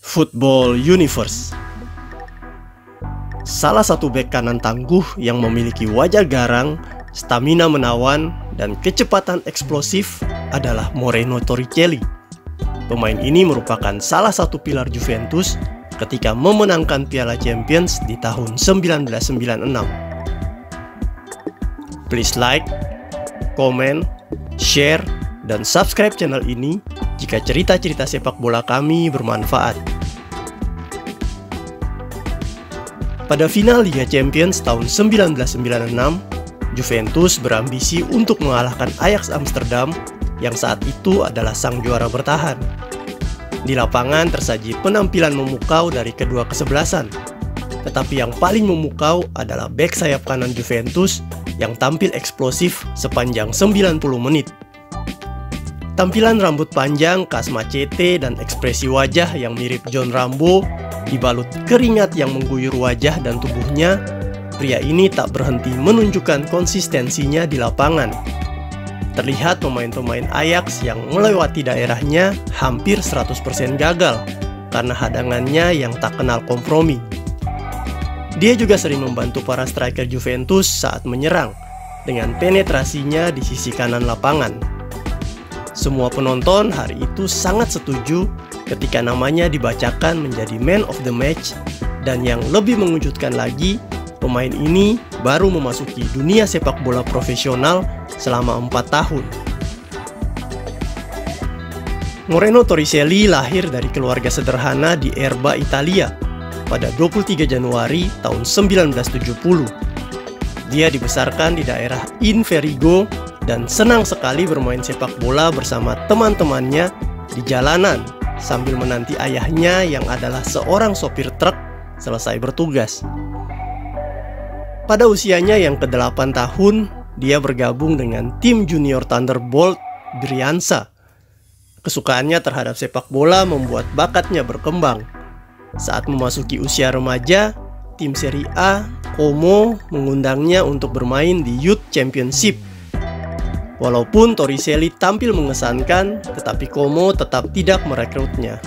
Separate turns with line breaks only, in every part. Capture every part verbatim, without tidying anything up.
Football Universe. Salah satu bek kanan tangguh yang memiliki wajah garang, stamina menawan, dan kecepatan eksplosif adalah Moreno Torricelli. Pemain ini merupakan salah satu pilar Juventus ketika memenangkan Piala Champions di tahun seribu sembilan ratus sembilan puluh enam. Please like, comment, share, dan subscribe channel ini jika cerita-cerita sepak bola kami bermanfaat. Pada final Liga Champions tahun seribu sembilan ratus sembilan puluh enam, Juventus berambisi untuk mengalahkan Ajax Amsterdam yang saat itu adalah sang juara bertahan. Di lapangan tersaji penampilan memukau dari kedua kesebelasan, tetapi yang paling memukau adalah bek sayap kanan Juventus yang tampil eksplosif sepanjang sembilan puluh menit. Tampilan rambut panjang khas Macete dan ekspresi wajah yang mirip John Rambo dibalut keringat yang mengguyur wajah dan tubuhnya, pria ini tak berhenti menunjukkan konsistensinya di lapangan. Terlihat pemain-pemain Ajax yang melewati daerahnya hampir seratus persen gagal karena hadangannya yang tak kenal kompromi. Dia juga sering membantu para striker Juventus saat menyerang dengan penetrasinya di sisi kanan lapangan. Semua penonton hari itu sangat setuju ketika namanya dibacakan menjadi Man of the Match, dan yang lebih mengejutkan lagi, pemain ini baru memasuki dunia sepak bola profesional selama empat tahun. Moreno Torricelli lahir dari keluarga sederhana di Erba, Italia pada dua puluh tiga Januari tahun seribu sembilan ratus tujuh puluh. Dia dibesarkan di daerah Inverigo dan senang sekali bermain sepak bola bersama teman-temannya di jalanan sambil menanti ayahnya yang adalah seorang sopir truk selesai bertugas. Pada usianya yang kedelapan tahun, dia bergabung dengan tim junior Thunderbolt Brianza. Kesukaannya terhadap sepak bola membuat bakatnya berkembang. Saat memasuki usia remaja, tim Serie A, Como, mengundangnya untuk bermain di Youth Championship. Walaupun Torricelli tampil mengesankan, tetapi Como tetap tidak merekrutnya.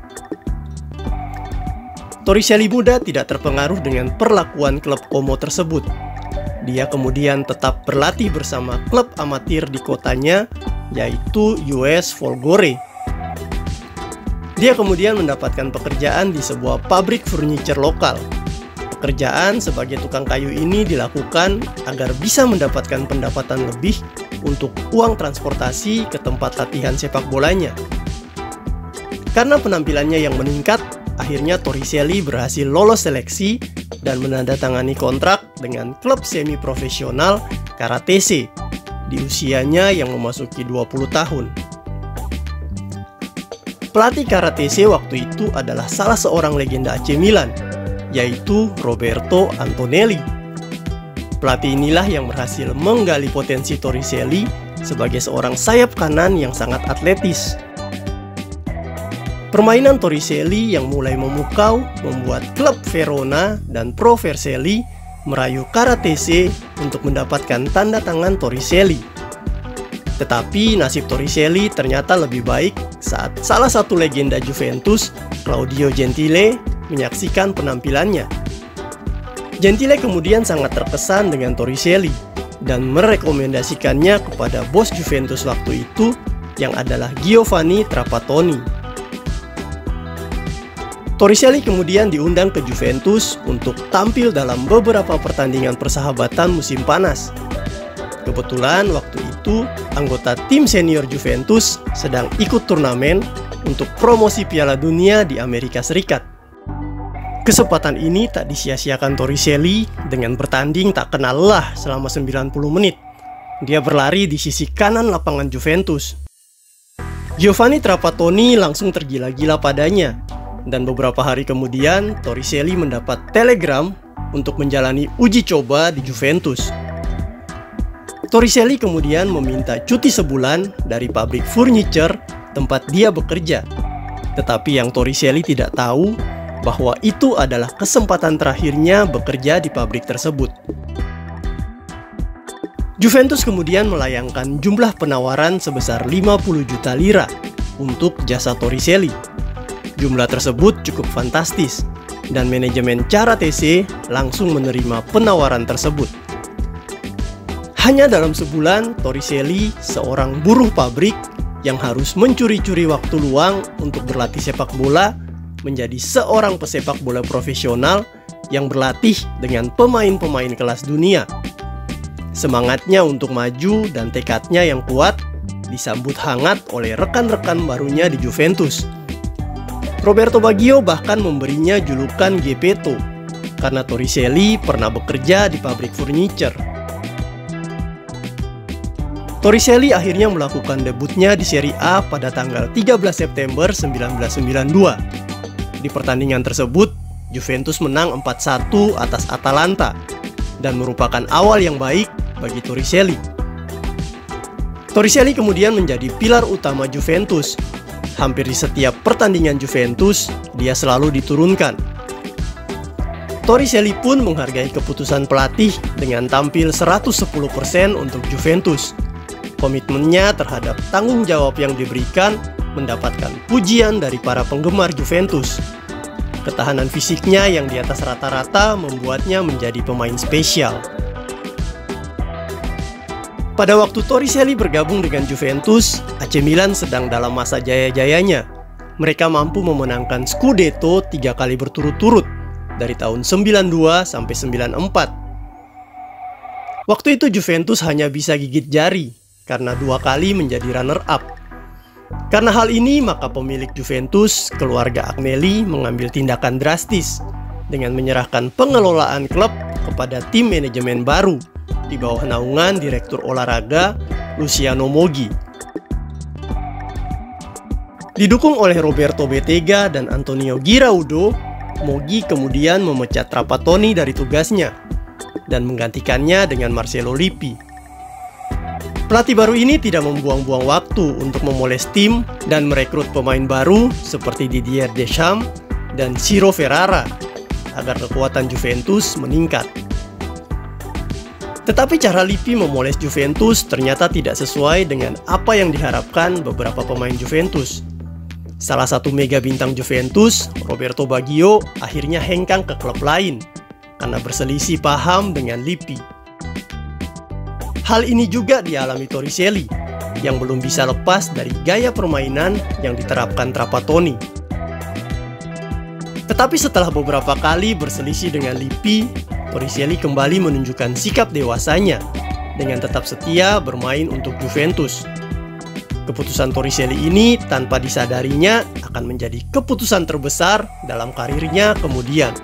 Torricelli muda tidak terpengaruh dengan perlakuan klub Como tersebut. Dia kemudian tetap berlatih bersama klub amatir di kotanya, yaitu U S Folgore. Dia kemudian mendapatkan pekerjaan di sebuah pabrik furniture lokal. Pekerjaan sebagai tukang kayu ini dilakukan agar bisa mendapatkan pendapatan lebih untuk uang transportasi ke tempat latihan sepak bolanya. Karena penampilannya yang meningkat, akhirnya Torricelli berhasil lolos seleksi dan menandatangani kontrak dengan klub semi-profesional Caratese di usianya yang memasuki dua puluh tahun. Pelatih Caratese waktu itu adalah salah seorang legenda A C Milan, yaitu Roberto Antonelli. Pelatih inilah yang berhasil menggali potensi Torricelli sebagai seorang sayap kanan yang sangat atletis. Permainan Torricelli yang mulai memukau membuat klub Verona dan Pro Vercelli merayu Caratese untuk mendapatkan tanda tangan Torricelli. Tetapi nasib Torricelli ternyata lebih baik saat salah satu legenda Juventus, Claudio Gentile, menyaksikan penampilannya. Gentile kemudian sangat terkesan dengan Torricelli dan merekomendasikannya kepada bos Juventus waktu itu yang adalah Giovanni Trapattoni. Torricelli kemudian diundang ke Juventus untuk tampil dalam beberapa pertandingan persahabatan musim panas. Kebetulan waktu itu anggota tim senior Juventus sedang ikut turnamen untuk promosi Piala Dunia di Amerika Serikat. Kesempatan ini tak disia-siakan Torricelli dengan bertanding tak kenal lelah selama sembilan puluh menit. Dia berlari di sisi kanan lapangan Juventus. Giovanni Trapattoni langsung tergila-gila padanya, dan beberapa hari kemudian Torricelli mendapat telegram untuk menjalani uji coba di Juventus. Torricelli kemudian meminta cuti sebulan dari pabrik furniture tempat dia bekerja. Tetapi yang Torricelli tidak tahu bahwa itu adalah kesempatan terakhirnya bekerja di pabrik tersebut. Juventus kemudian melayangkan jumlah penawaran sebesar lima puluh juta lira untuk jasa Torricelli. Jumlah tersebut cukup fantastis, dan manajemen Cara T C langsung menerima penawaran tersebut. Hanya dalam sebulan, Torricelli, seorang buruh pabrik yang harus mencuri-curi waktu luang untuk berlatih sepak bola, menjadi seorang pesepak bola profesional yang berlatih dengan pemain-pemain kelas dunia. Semangatnya untuk maju dan tekadnya yang kuat disambut hangat oleh rekan-rekan barunya di Juventus. Roberto Baggio bahkan memberinya julukan Geppetto karena Torricelli pernah bekerja di pabrik furniture. Torricelli akhirnya melakukan debutnya di Serie A pada tanggal tiga belas September seribu sembilan ratus sembilan puluh dua. Di pertandingan tersebut, Juventus menang empat satu atas Atalanta dan merupakan awal yang baik bagi Torricelli. Torricelli kemudian menjadi pilar utama Juventus. Hampir di setiap pertandingan Juventus, dia selalu diturunkan. Torricelli pun menghargai keputusan pelatih dengan tampil seratus sepuluh persen untuk Juventus. Komitmennya terhadap tanggung jawab yang diberikan mendapatkan pujian dari para penggemar Juventus. Ketahanan fisiknya yang di atas rata-rata membuatnya menjadi pemain spesial. Pada waktu Torricelli bergabung dengan Juventus, A C Milan sedang dalam masa jaya-jayanya. Mereka mampu memenangkan Scudetto tiga kali berturut-turut dari tahun sembilan dua sampai sembilan empat. Waktu itu Juventus hanya bisa gigit jari karena dua kali menjadi runner-up. Karena hal ini, maka pemilik Juventus, keluarga Agnelli, mengambil tindakan drastis dengan menyerahkan pengelolaan klub kepada tim manajemen baru di bawah naungan Direktur Olahraga Luciano Moggi. Didukung oleh Roberto Bettega dan Antonio Giraudo, Moggi kemudian memecat Trapattoni dari tugasnya dan menggantikannya dengan Marcello Lippi. Pelatih baru ini tidak membuang-buang waktu untuk memoles tim dan merekrut pemain baru seperti Didier Deschamps dan Ciro Ferrara agar kekuatan Juventus meningkat. Tetapi cara Lippi memoles Juventus ternyata tidak sesuai dengan apa yang diharapkan beberapa pemain Juventus. Salah satu mega bintang Juventus, Roberto Baggio, akhirnya hengkang ke klub lain karena berselisih paham dengan Lippi. Hal ini juga dialami Torricelli, yang belum bisa lepas dari gaya permainan yang diterapkan Trapattoni. Tetapi setelah beberapa kali berselisih dengan Lippi, Torricelli kembali menunjukkan sikap dewasanya dengan tetap setia bermain untuk Juventus. Keputusan Torricelli ini tanpa disadarinya akan menjadi keputusan terbesar dalam karirnya kemudian.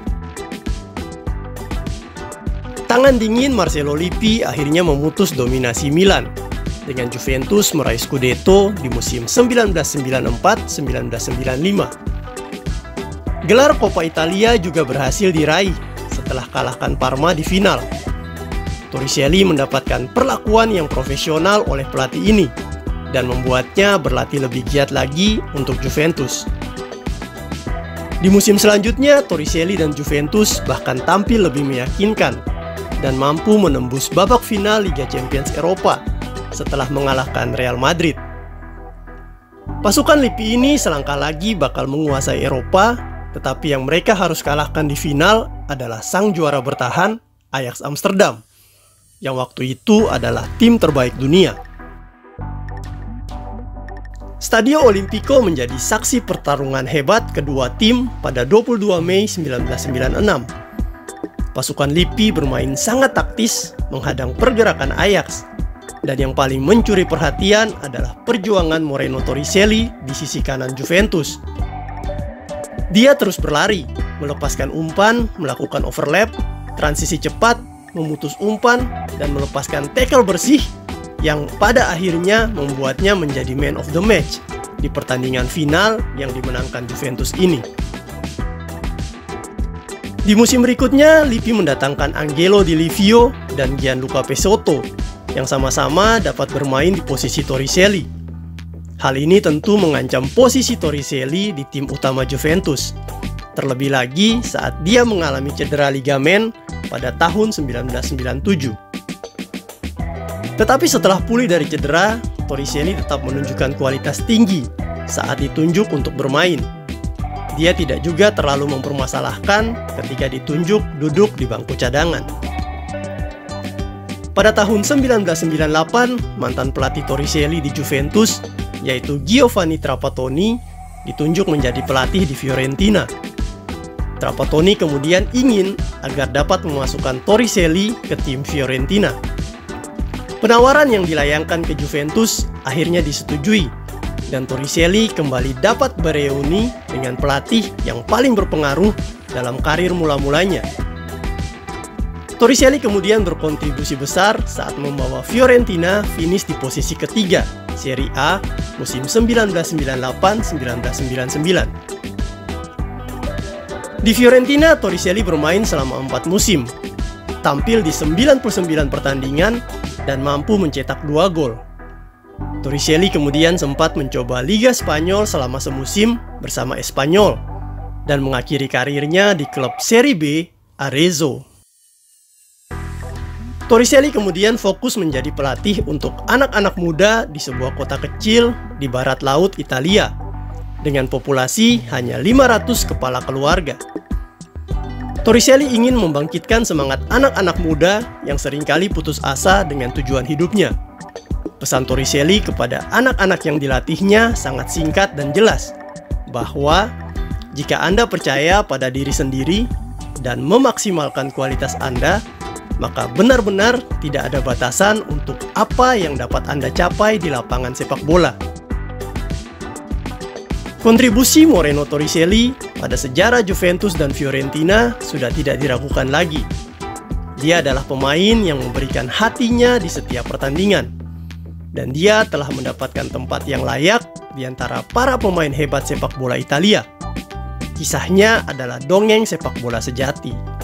Tangan dingin Marcello Lippi akhirnya memutus dominasi Milan dengan Juventus meraih Scudetto di musim seribu sembilan ratus sembilan puluh empat sampai seribu sembilan ratus sembilan puluh lima. Gelar Coppa Italia juga berhasil diraih setelah kalahkan Parma di final. Torricelli mendapatkan perlakuan yang profesional oleh pelatih ini dan membuatnya berlatih lebih giat lagi untuk Juventus. Di musim selanjutnya, Torricelli dan Juventus bahkan tampil lebih meyakinkan dan mampu menembus babak final Liga Champions Eropa setelah mengalahkan Real Madrid. Pasukan Lippi ini selangkah lagi bakal menguasai Eropa, tetapi yang mereka harus kalahkan di final adalah sang juara bertahan Ajax Amsterdam, yang waktu itu adalah tim terbaik dunia. Stadio Olimpico menjadi saksi pertarungan hebat kedua tim pada dua puluh dua Mei seribu sembilan ratus sembilan puluh enam. Pasukan Lippi bermain sangat taktis menghadang pergerakan Ajax, dan yang paling mencuri perhatian adalah perjuangan Moreno Torricelli di sisi kanan Juventus. Dia terus berlari, melepaskan umpan, melakukan overlap, transisi cepat, memutus umpan, dan melepaskan tackle bersih yang pada akhirnya membuatnya menjadi man of the match di pertandingan final yang dimenangkan Juventus ini. Di musim berikutnya, Lippi mendatangkan Angelo Di Livio dan Gianluca Pesotto yang sama-sama dapat bermain di posisi Torricelli. Hal ini tentu mengancam posisi Torricelli di tim utama Juventus, terlebih lagi saat dia mengalami cedera ligamen pada tahun seribu sembilan ratus sembilan puluh tujuh. Tetapi setelah pulih dari cedera, Torricelli tetap menunjukkan kualitas tinggi saat ditunjuk untuk bermain. dia tidak juga terlalu mempermasalahkan ketika ditunjuk duduk di bangku cadangan. Pada tahun seribu sembilan ratus sembilan puluh delapan, mantan pelatih Torricelli di Juventus, yaitu Giovanni Trapattoni, ditunjuk menjadi pelatih di Fiorentina. Trapattoni kemudian ingin agar dapat memasukkan Torricelli ke tim Fiorentina. Penawaran yang dilayangkan ke Juventus akhirnya disetujui, dan Torricelli kembali dapat bereuni dengan pelatih yang paling berpengaruh dalam karir mula-mulanya. Torricelli kemudian berkontribusi besar saat membawa Fiorentina finish di posisi ketiga Serie A musim seribu sembilan ratus sembilan puluh delapan sampai seribu sembilan ratus sembilan puluh sembilan. Di Fiorentina, Torricelli bermain selama empat musim, tampil di sembilan puluh sembilan pertandingan dan mampu mencetak dua gol. Torricelli kemudian sempat mencoba Liga Spanyol selama semusim bersama Espanyol dan mengakhiri karirnya di klub Serie B Arezzo. Torricelli kemudian fokus menjadi pelatih untuk anak-anak muda di sebuah kota kecil di barat laut Italia dengan populasi hanya lima ratus kepala keluarga. Torricelli ingin membangkitkan semangat anak-anak muda yang seringkali putus asa dengan tujuan hidupnya. Pesan Torricelli kepada anak-anak yang dilatihnya sangat singkat dan jelas, bahwa jika Anda percaya pada diri sendiri dan memaksimalkan kualitas Anda, maka benar-benar tidak ada batasan untuk apa yang dapat Anda capai di lapangan sepak bola. Kontribusi Moreno Torricelli pada sejarah Juventus dan Fiorentina sudah tidak diragukan lagi. Dia adalah pemain yang memberikan hatinya di setiap pertandingan, dan dia telah mendapatkan tempat yang layak di antara para pemain hebat sepak bola Italia. Kisahnya adalah dongeng sepak bola sejati.